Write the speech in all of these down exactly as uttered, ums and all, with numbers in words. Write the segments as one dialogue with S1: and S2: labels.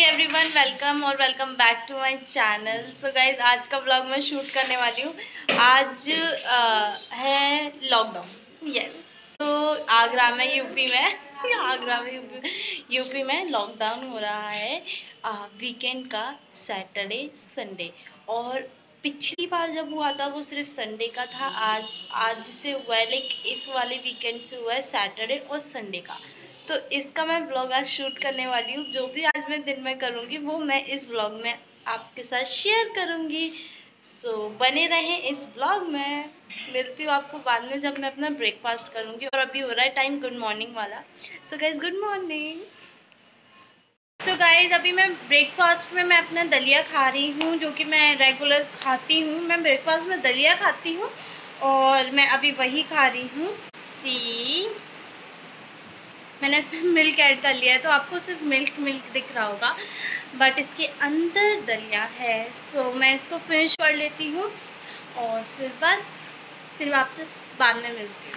S1: Everyone, welcome और welcome back to my channel. So guys, आज का व्लॉग मैं शूट करने वाली हूँ। आज आ, है लॉकडाउन। यस, तो आगरा में यूपी में आगरा में यूपी यूपी में लॉकडाउन हो रहा है वीकेंड का, सैटरडे संडे। और पिछली बार जब हुआ था वो सिर्फ संडे का था। आज आज से हुआ है, लाइक इस वाले वीकेंड से हुआ है सैटरडे और संडे का। तो इसका मैं व्लॉग आज शूट करने वाली हूँ। जो भी आज मैं दिन में करूँगी वो मैं इस व्लॉग में आपके साथ शेयर करूँगी। सो so, बने रहें इस व्लॉग में। मिलती हूँ आपको बाद में जब मैं अपना ब्रेकफास्ट करूँगी। और अभी हो रहा है टाइम गुड मॉर्निंग वाला। So guys, good morning. So guys, अभी मैं ब्रेकफास्ट में मैं अपना दलिया खा रही हूँ, जो कि मैं रेगुलर खाती हूँ। मैं ब्रेकफास्ट में दलिया खाती हूँ और मैं अभी वही खा रही हूँ। सी मैंने इसमें मिल्क ऐड कर लिया है, तो आपको सिर्फ मिल्क मिल्क दिख रहा होगा, बट इसके अंदर दलिया है। सो मैं इसको फिनिश कर लेती हूँ और फिर बस फिर मैं आपसे बाद में मिलती हूँ।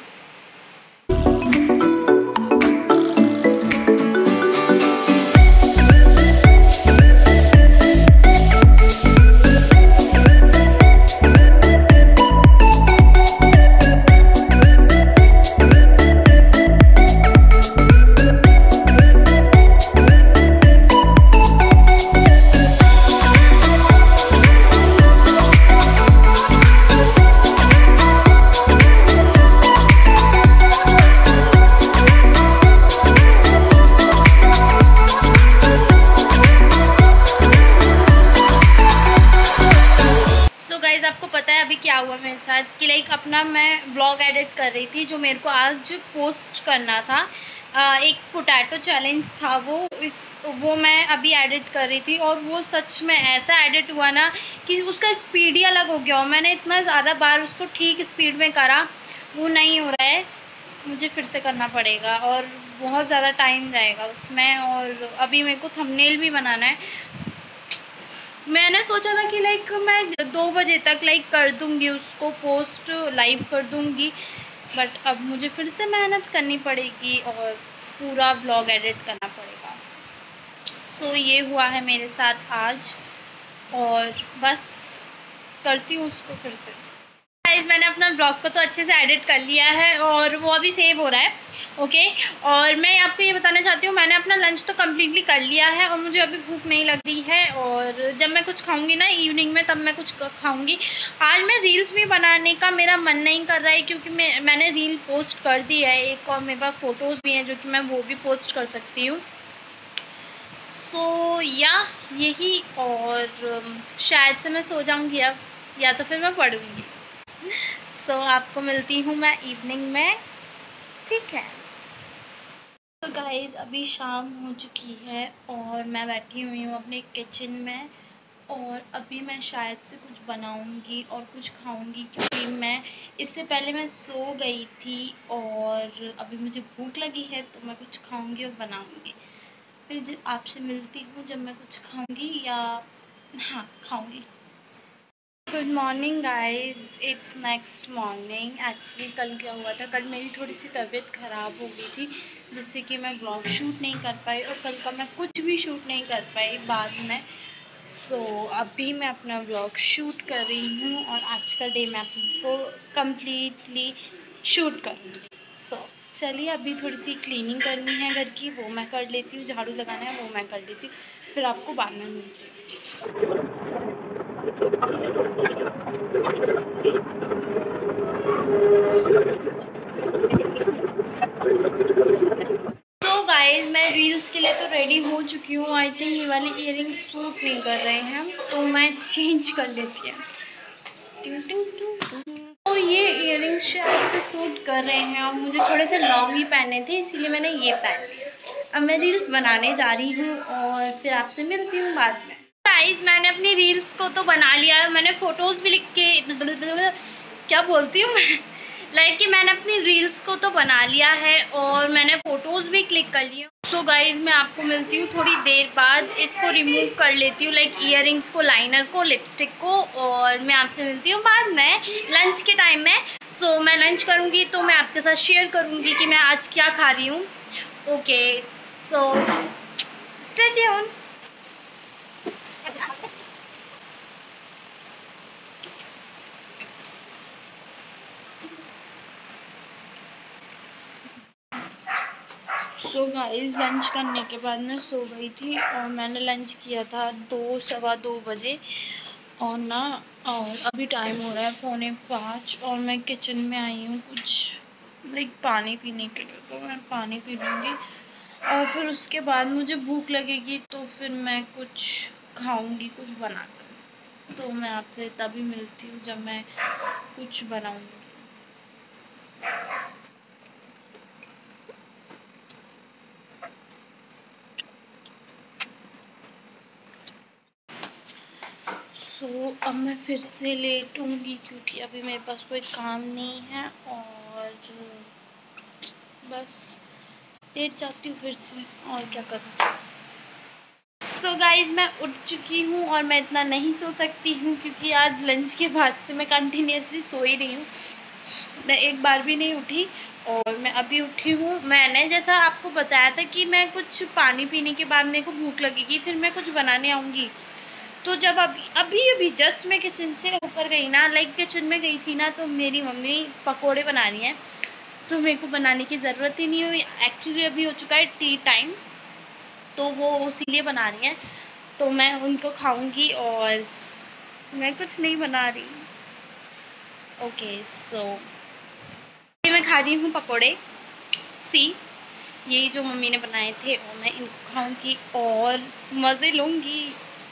S1: आपको पता है अभी क्या हुआ मेरे साथ कि लाइक अपना मैं ब्लॉग एडिट कर रही थी, जो मेरे को आज पोस्ट करना था। आ, एक पोटैटो चैलेंज था वो इस वो मैं अभी एडिट कर रही थी, और वो सच में ऐसा एडिट हुआ ना कि उसका स्पीड ही अलग हो गया। और मैंने इतना ज़्यादा बार उसको ठीक स्पीड में करा, वो नहीं हो रहा है। मुझे फिर से करना पड़ेगा और बहुत ज़्यादा टाइम जाएगा उसमें। और अभी मेरे को थंबनेल भी बनाना है। मैंने सोचा था कि लाइक मैं दो बजे तक लाइक कर दूंगी उसको पोस्ट, लाइव कर दूंगी, बट अब मुझे फिर से मेहनत करनी पड़ेगी और पूरा व्लॉग एडिट करना पड़ेगा। सो so, ये हुआ है मेरे साथ आज, और बस करती हूँ उसको फिर से। गाइस, मैंने अपना ब्लॉग को तो अच्छे से एडिट कर लिया है और वो अभी सेव हो रहा है। Okay okay? और मैं आपको ये बताना चाहती हूँ, मैंने अपना लंच तो कम्प्लीटली कर लिया है और मुझे अभी भूख नहीं लग रही है। और जब मैं कुछ खाऊंगी ना इवनिंग में, तब मैं कुछ खाऊंगी। आज मैं रील्स भी बनाने का मेरा मन नहीं कर रहा है, क्योंकि मैं मैंने रील पोस्ट कर दी है एक, और मेरे पास फ़ोटोज़ भी हैं जो कि मैं वो भी पोस्ट कर सकती हूँ। सो या यही, और शायद से मैं सो जाऊँगी अब, या तो फिर मैं पढ़ूँगी। सो so, आपको मिलती हूँ मैं इवनिंग में, ठीक है। तो गाइज़, अभी शाम हो चुकी है और मैं बैठी हुई हूँ अपने किचन में, और अभी मैं शायद से कुछ बनाऊँगी और कुछ खाऊँगी, क्योंकि मैं इससे पहले मैं सो गई थी और अभी मुझे भूख लगी है, तो मैं कुछ खाऊँगी और बनाऊँगी। फिर आपसे मिलती हूँ जब मैं कुछ खाऊँगी, या हाँ खाऊँगी। Good morning guys, it's next morning. Actually कल क्या हुआ था, कल मेरी थोड़ी सी तबीयत ख़राब हो गई थी, जिससे कि मैं ब्लॉग शूट नहीं कर पाई और कल का मैं कुछ भी शूट नहीं कर पाई बाद में। सो so, अभी मैं अपना ब्लॉग शूट कर रही हूँ और आज का डे मैं आपको कम्प्लीटली शूट करूँगी। सो so, चलिए, अभी थोड़ी सी क्लीनिंग करनी है घर की, वो मैं कर लेती हूँ। झाड़ू लगाना है, वो मैं कर लेती हूँ। फिर आपको बाद में मिलती हूँ। तो गाइज, मैं रील्स के लिए तो रेडी हो चुकी हूँ। आई थिंक ये वाले इयररिंग्स सूट नहीं कर रहे हैं, तो मैं चेंज कर लेती हूँ। तो ये इयररिंग्स शायद से सूट कर रहे हैं, और मुझे थोड़े से लॉन्ग ही पहने थे, इसीलिए मैंने ये पहन लिया। अब मैं रील्स बनाने जा रही हूँ और फिर आपसे मिलती हूँ बाद में। गाइस, मैंने अपनी रील्स को तो बना लिया है, मैंने फ़ोटोज़ भी लिख के क्या बोलती हूँ मैं लाइक कि मैंने अपनी रील्स को तो बना लिया है और मैंने फ़ोटोज़ भी क्लिक कर ली। सो गाइज़, मैं आपको मिलती हूँ थोड़ी देर बाद। इसको रिमूव कर लेती हूँ, लाइक ईयरिंग्स को, लाइनर को, लिपस्टिक को, और मैं आपसे मिलती हूँ बाद में लंच के टाइम में। सो so, मैं लंच करूँगी तो मैं आपके साथ शेयर करूँगी कि मैं आज क्या खा रही हूँ। Okay, so stay tuned. So guys lunch करने के बाद मैं सो गई थी और मैंने लंच किया था दो सवा दो बजे और ना और अभी टाइम हो रहा है पौने पाँच और मैं किचन में आई हूँ कुछ लाइक पानी पीने के लिए। तो मैं पानी पी लूँगी और फिर उसके बाद मुझे भूख लगेगी तो फिर मैं कुछ खाऊंगी कुछ बनाकर। तो मैं आपसे तभी मिलती हूँ जब मैं कुछ बनाऊंगी। सो so, अब मैं फिर से लेटूंगी क्योंकि अभी मेरे पास कोई काम नहीं है और जो बस लेट जाती हूँ फिर से और क्या करूँ। सो so गाइज़ मैं उठ चुकी हूँ और मैं इतना नहीं सो सकती हूँ क्योंकि आज लंच के बाद से मैं कंटिन्यूसली सो ही रही हूँ। मैं एक बार भी नहीं उठी और मैं अभी उठी हूँ। मैंने जैसा आपको बताया था कि मैं कुछ पानी पीने के बाद मेरे को भूख लगेगी फिर मैं कुछ बनाने आऊँगी। तो जब अभी अभी अभी जस्ट मैं किचन से होकर गई ना लाइक किचन में गई थी ना तो मेरी मम्मी पकोड़े बना रही हैं। तो मेरे को बनाने की ज़रूरत ही नहीं हुई। एक्चुअली अभी हो चुका है टी टाइम तो वो इसीलिए बना रही हैं तो मैं उनको खाऊंगी और मैं कुछ नहीं बना रही। ओके सो मैं खा रही हूँ पकोड़े सी यही जो मम्मी ने बनाए थे और मैं इनको खाऊंगी और मज़े लूँगी।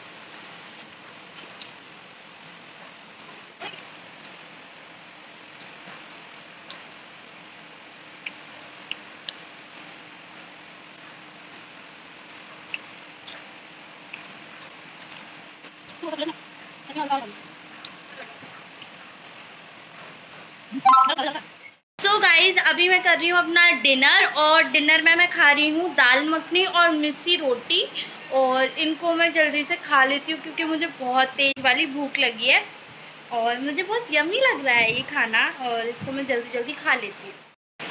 S1: सो गाइज अभी मैं कर रही हूँ अपना डिनर और डिनर में मैं खा रही हूँ दाल मखनी और मिस्सी रोटी और इनको मैं जल्दी से खा लेती हूँ क्योंकि मुझे बहुत तेज़ वाली भूख लगी है और मुझे बहुत यम्मी लग रहा है ये खाना और इसको मैं जल्दी जल्दी खा लेती हूँ।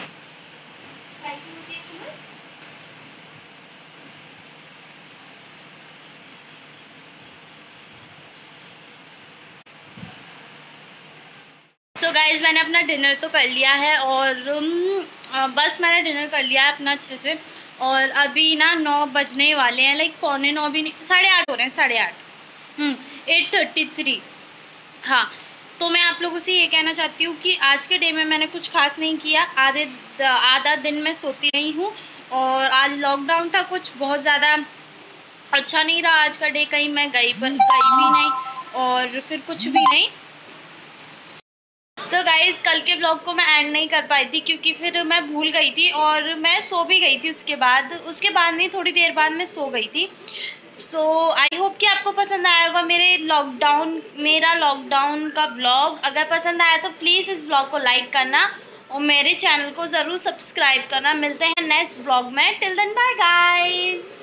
S1: सो so गाइज मैंने अपना डिनर तो कर लिया है और um, बस मैंने डिनर कर लिया है अपना अच्छे से और अभी ना नौ बजने वाले हैं लाइक पौने नौ भी नहीं साढ़े आठ हो रहे हैं साढ़े आठ हम्म एट थर्टी थ्री। हाँ तो मैं आप लोगों से ये कहना चाहती हूँ कि आज के डे में मैंने कुछ खास नहीं किया। आधे आधा दिन मैं सोती रही हूँ और आज लॉकडाउन था कुछ बहुत ज़्यादा अच्छा नहीं रहा आज का डे। कहीं मैं गई गई भी नहीं और फिर कुछ भी नहीं। सो so गाइज़ कल के ब्लॉग को मैं एंड नहीं कर पाई थी क्योंकि फिर मैं भूल गई थी और मैं सो भी गई थी। उसके बाद उसके बाद नहीं थोड़ी देर बाद मैं सो गई थी। सो आई होप कि आपको पसंद आया होगा मेरे लॉकडाउन मेरा लॉकडाउन का ब्लॉग। अगर पसंद आया तो प्लीज़ इस ब्लॉग को लाइक करना और मेरे चैनल को ज़रूर सब्सक्राइब करना। मिलते हैं नेक्स्ट ब्लॉग में। Till then bye guys.